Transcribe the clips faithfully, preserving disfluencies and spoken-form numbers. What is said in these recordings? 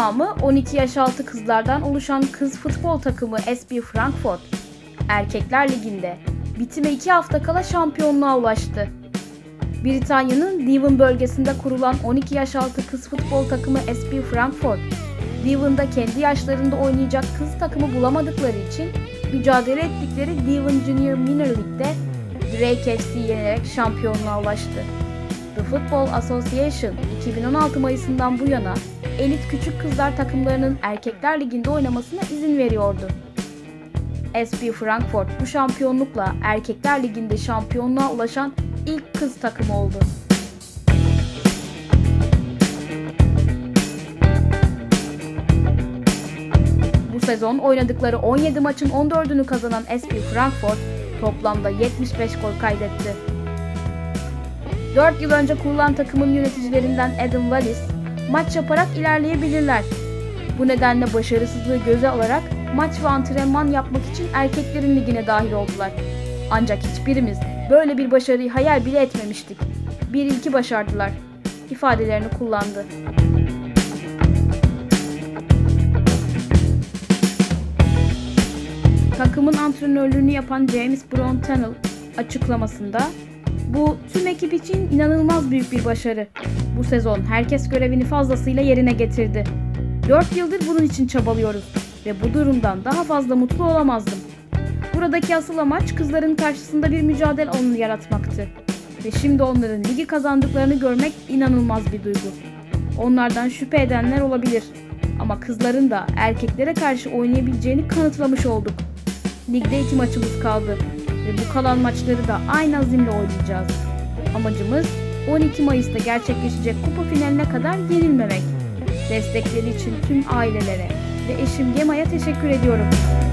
tamamı on iki yaş altı kızlardan oluşan kız futbol takımı S B Frankfurt, Erkekler Ligi'nde bitime iki hafta kala şampiyonluğa ulaştı. Britanya'nın Devon bölgesinde kurulan on iki yaş altı kız futbol takımı S B Frankfurt, Devon'da kendi yaşlarında oynayacak kız takımı bulamadıkları için mücadele ettikleri Devon Junior Minor League'de Drake F C'yi yenerek şampiyonluğa ulaştı. The Football Association iki bin on altı Mayıs'ından bu yana elit küçük kızlar takımlarının Erkekler Ligi'nde oynamasına izin veriyordu. S B Frankfurt bu şampiyonlukla Erkekler Ligi'nde şampiyonluğa ulaşan ilk kız takımı oldu. Bu sezon oynadıkları on yedi maçın on dördünü kazanan S B Frankfurt toplamda yetmiş beş gol kaydetti. dört yıl önce kurulan takımın yöneticilerinden Adam Wallace, maç yaparak ilerleyebilirler. Bu nedenle başarısızlığı göze alarak maç ve antrenman yapmak için erkeklerin ligine dahil oldular. Ancak hiçbirimiz böyle bir başarıyı hayal bile etmemiştik. Bir ilki başardılar ifadelerini kullandı. Takımın antrenörlüğünü yapan James Brown Tunnell açıklamasında, "Bu tüm ekip için inanılmaz büyük bir başarı. Bu sezon herkes görevini fazlasıyla yerine getirdi. dört yıldır bunun için çabalıyoruz ve bu durumdan daha fazla mutlu olamazdım. Buradaki asıl amaç kızların karşısında bir mücadele alanı yaratmaktı. Ve şimdi onların ligi kazandıklarını görmek inanılmaz bir duygu. Onlardan şüphe edenler olabilir. Ama kızların da erkeklere karşı oynayabileceğini kanıtlamış olduk. Ligde iki maçımız kaldı ve bu kalan maçları da aynı azimle oynayacağız. Amacımız on iki Mayıs'ta gerçekleşecek kupa finaline kadar yenilmemek. Destekleri için tüm ailelere ve eşim Gema'ya teşekkür ediyorum."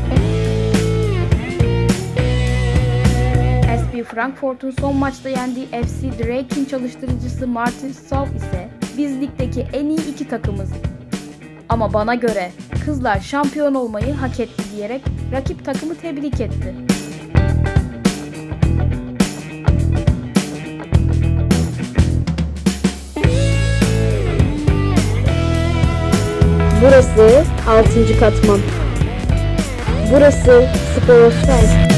S B Frankfurt'un son maçta yendiği F C Drake'in çalıştırıcısı Martin Saul ise "Biz ligdeki en iyi iki takımız. Ama bana göre kızlar şampiyon olmayı hak etti" diyerek rakip takımı tebrik etti. Burası altıncı katman. Burası Sporosfer.